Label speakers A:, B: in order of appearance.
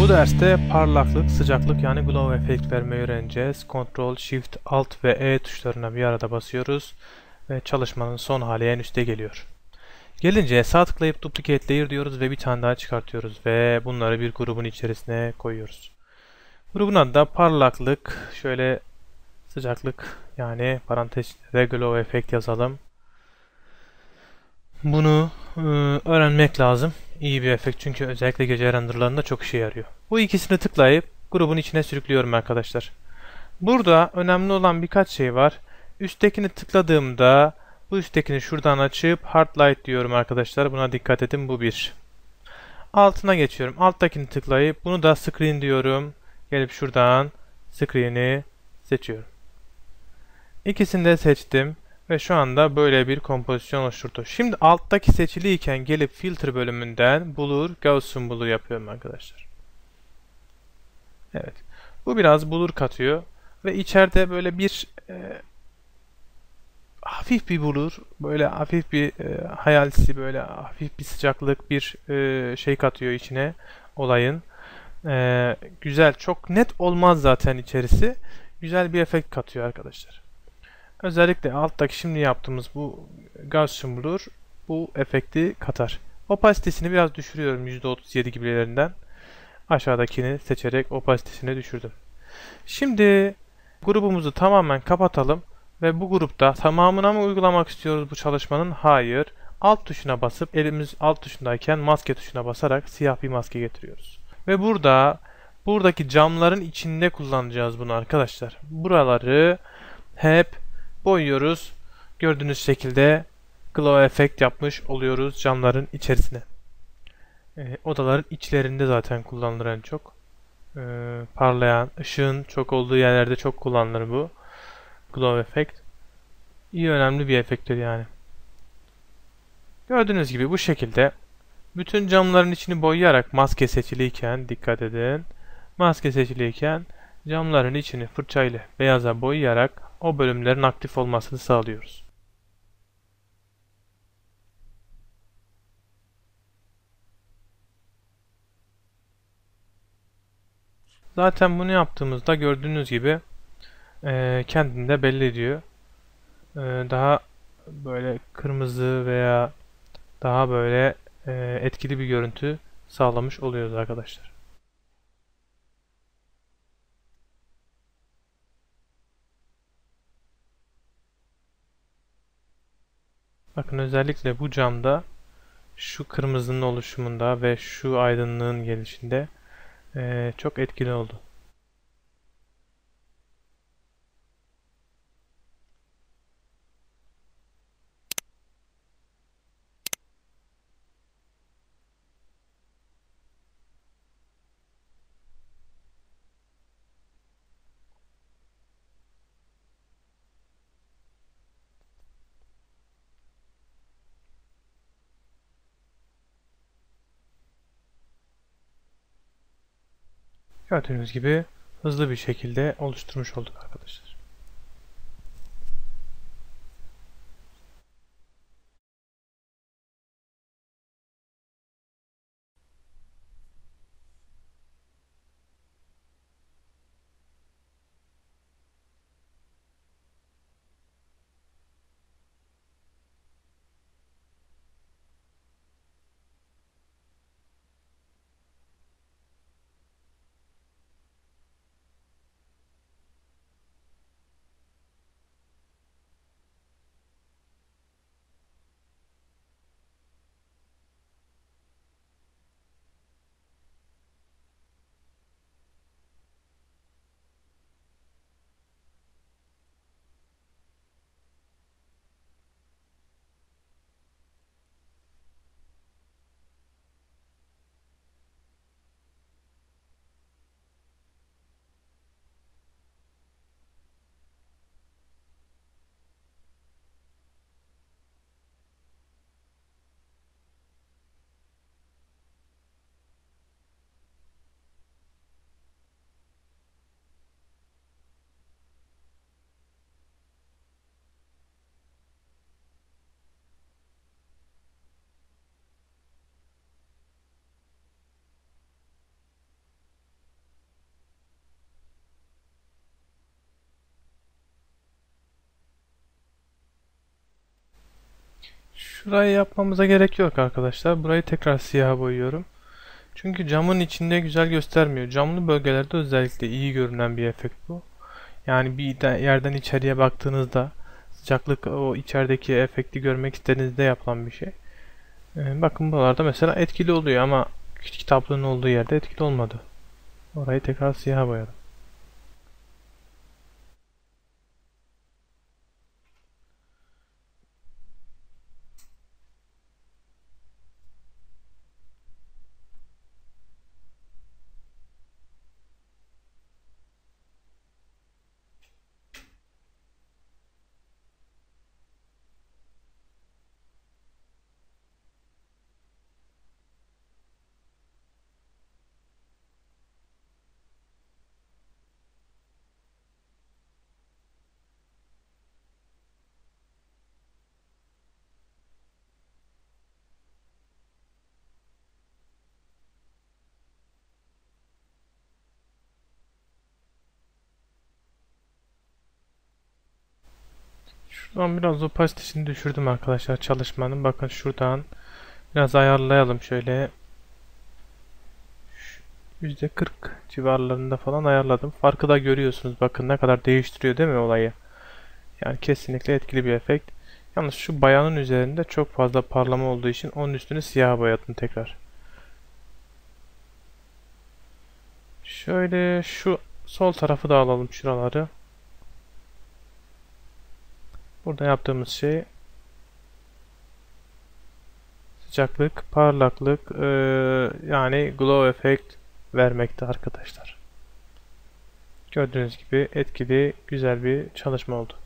A: Bu derste parlaklık, sıcaklık yani glow efekt vermeyi öğreneceğiz. Ctrl, Shift, Alt ve E tuşlarına bir arada basıyoruz ve çalışmanın son hali en üstte geliyor. Gelince sağ tıklayıp Duplicate Layer diyoruz ve bir tane daha çıkartıyoruz ve bunları bir grubun içerisine koyuyoruz. Grubun adı da parlaklık, şöyle sıcaklık yani parantez içinde glow efekt yazalım. Bunu öğrenmek lazım. İyi bir efekt çünkü özellikle gece renderlarında çok işe yarıyor. Bu ikisini tıklayıp grubun içine sürüklüyorum arkadaşlar. Burada önemli olan birkaç şey var. Üsttekini tıkladığımda bu üsttekini şuradan açıp Hard Light diyorum arkadaşlar. Buna dikkat edin, bu bir. Altına geçiyorum. Alttakini tıklayıp bunu da Screen diyorum. Gelip şuradan Screen'i seçiyorum. İkisini de seçtim. Ve şu anda böyle bir kompozisyon oluşturdu. Şimdi alttaki seçiliyken gelip filtre bölümünden Blur, Gaussian Blur yapıyorum arkadaşlar. Evet. Bu biraz blur katıyor. Ve içeride böyle bir hafif bir blur, böyle hafif bir hayalsi, böyle hafif bir sıcaklık, bir şey katıyor içine olayın. Güzel, çok net olmaz zaten içerisi. Güzel bir efekt katıyor arkadaşlar. Özellikle alttaki şimdi yaptığımız bu Gaussian Blur bu efekti katar. Opasitesini biraz düşürüyorum %37 gibilerinden. Aşağıdakini seçerek opasitesini düşürdüm. Şimdi grubumuzu tamamen kapatalım ve bu grupta tamamına mı uygulamak istiyoruz bu çalışmanın? Hayır. Alt tuşuna basıp elimiz alt tuşundayken maske tuşuna basarak siyah bir maske getiriyoruz. Ve buradaki camların içinde kullanacağız bunu arkadaşlar. Buraları hep boyuyoruz. Gördüğünüz şekilde glow efekt yapmış oluyoruz camların içerisine. Odaların içlerinde zaten kullanılır en çok. Parlayan, ışığın çok olduğu yerlerde çok kullanılır bu glow efekt. İyi, önemli bir efekttir yani. Gördüğünüz gibi bu şekilde bütün camların içini boyayarak maske seçiliyken dikkat edin. Maske seçiliyken camların içini fırçayla beyaza boyayarak o bölümlerin aktif olmasını sağlıyoruz. Zaten bunu yaptığımızda gördüğünüz gibi kendini de belli ediyor. Daha böyle kırmızı veya daha böyle etkili bir görüntü sağlamış oluyoruz arkadaşlar. Bakın özellikle bu camda şu kırmızının oluşumunda ve şu aydınlığın gelişinde çok etkili oldu. Gördüğünüz gibi hızlı bir şekilde oluşturmuş olduk arkadaşlar. Şurayı yapmamıza gerek yok arkadaşlar. Burayı tekrar siyaha boyuyorum. Çünkü camın içinde güzel göstermiyor. Camlı bölgelerde özellikle iyi görünen bir efekt bu. Yani bir yerden içeriye baktığınızda sıcaklık, o içerideki efekti görmek istediğinizde yapılan bir şey. Bakın buralarda mesela etkili oluyor ama kitaplığın olduğu yerde etkili olmadı. Orayı tekrar siyaha boyadım. Şuradan biraz opasitesini düşürdüm arkadaşlar çalışmanın. Bakın şuradan biraz ayarlayalım şöyle. %40 civarlarında falan ayarladım. Farkı da görüyorsunuz. Bakın ne kadar değiştiriyor değil mi olayı? Yani kesinlikle etkili bir efekt. Yalnız şu bayanın üzerinde çok fazla parlama olduğu için onun üstünü siyah boyadım tekrar. Şöyle şu sol tarafı da alalım şuraları. Burada yaptığımız şey sıcaklık, parlaklık yani glow effect vermekte arkadaşlar. Gördüğünüz gibi etkili, güzel bir çalışma oldu.